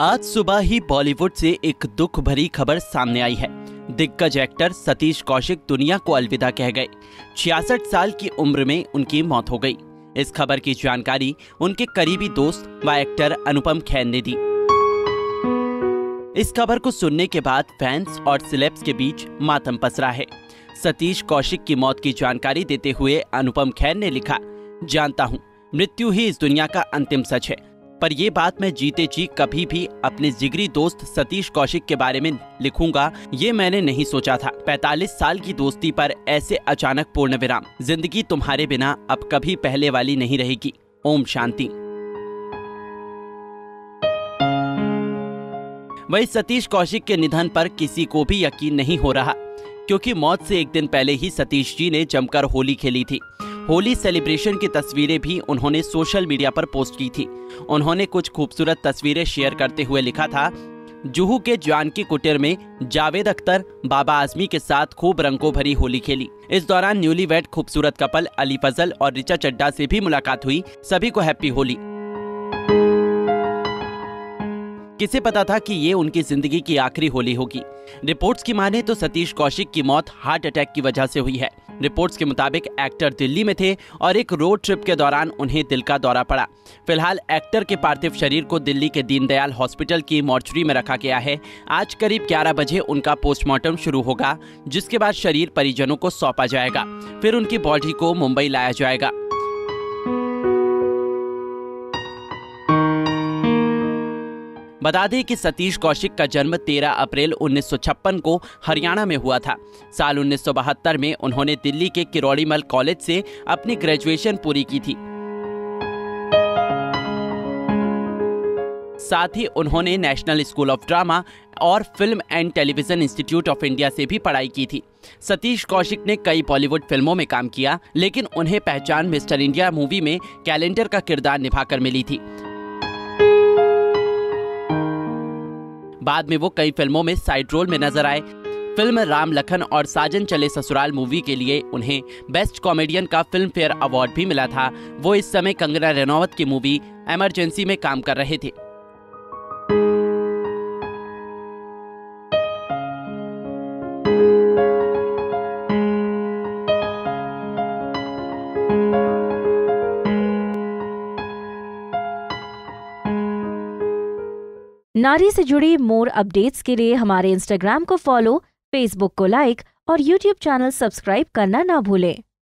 आज सुबह ही बॉलीवुड से एक दुख भरी खबर सामने आई है। दिग्गज एक्टर सतीश कौशिक दुनिया को अलविदा कह गए। 66 साल की उम्र में उनकी मौत हो गई। इस खबर की जानकारी उनके करीबी दोस्त व एक्टर अनुपम खेर ने दी। इस खबर को सुनने के बाद फैंस और सेलेब्स के बीच मातम पसरा है। सतीश कौशिक की मौत की जानकारी देते हुए अनुपम खेर ने लिखा, जानता हूं मृत्यु ही इस दुनिया का अंतिम सच है, पर यह बात मैं जीते जी कभी भी अपने जिगरी दोस्त सतीश कौशिक के बारे में लिखूंगा, ये मैंने नहीं सोचा था। 45 साल की दोस्ती पर ऐसे अचानक पूर्ण विराम। जिंदगी तुम्हारे बिना अब कभी पहले वाली नहीं रहेगी। ओम शांति। वही सतीश कौशिक के निधन पर किसी को भी यकीन नहीं हो रहा, क्योंकि मौत से एक दिन पहले ही सतीश जी ने जमकर होली खेली थी। होली सेलिब्रेशन की तस्वीरें भी उन्होंने सोशल मीडिया पर पोस्ट की थी। उन्होंने कुछ खूबसूरत तस्वीरें शेयर करते हुए लिखा था, जुहू के जानकी कुटीर में जावेद अख्तर बाबा आजमी के साथ खूब रंगों भरी होली खेली। इस दौरान न्यूलीवेड खूबसूरत कपल अली फजल और ऋचा चड्ढा से भी मुलाकात हुई। सभी को हैप्पी होली। किसे पता था कि ये उनकी जिंदगी की आखिरी होली होगी। रिपोर्ट्स की माने तो सतीश कौशिक की मौत हार्ट अटैक की वजह से हुई है। रिपोर्ट्स के मुताबिक एक्टर दिल्ली में थे और एक रोड ट्रिप के दौरान उन्हें दिल का दौरा पड़ा। फिलहाल एक्टर के पार्थिव शरीर को दिल्ली के दीनदयाल हॉस्पिटल की मॉर्चरी में रखा गया है। आज करीब 11 बजे उनका पोस्टमार्टम शुरू होगा, जिसके बाद शरीर परिजनों को सौंपा जाएगा। फिर उनकी बॉडी को मुंबई लाया जाएगा। बता दें कि सतीश कौशिक का जन्म 13 अप्रैल 1956 को हरियाणा में हुआ था। साल 1972 में उन्होंने दिल्ली के किरोड़ीमल कॉलेज से अपनी ग्रेजुएशन पूरी की थी। साथ ही उन्होंने नेशनल स्कूल ऑफ ड्रामा और film and television institute of India से भी पढ़ाई की थी। सतीश कौशिक ने कई बॉलीवुड फिल्मों में काम किया, लेकिन उन्हें पहचान मिस्टर इंडिया मूवी में कैलेंडर का किरदार निभाकर मिली थी। बाद में वो कई फिल्मों में साइड रोल में नजर आए। फिल्म राम लखन और साजन चले ससुराल मूवी के लिए उन्हें बेस्ट कॉमेडियन का फिल्म फेयर अवार्ड भी मिला था। वो इस समय कंगना रनौत की मूवी इमरजेंसी में काम कर रहे थे। नारी से जुड़ी मोर अपडेट्स के लिए हमारे इंस्टाग्राम को फॉलो, फेसबुक को लाइक और यूट्यूब चैनल सब्सक्राइब करना ना भूलें।